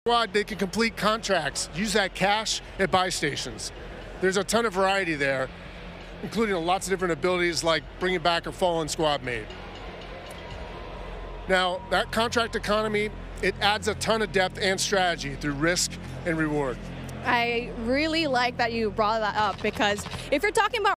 Squad, they can complete contracts, use that cash at buy stations. There's a ton of variety there, including lots of different abilities like bringing back a fallen squad mate. Now, that contract economy, it adds a ton of depth and strategy through risk and reward. I really like that you brought that up, because if you're talking about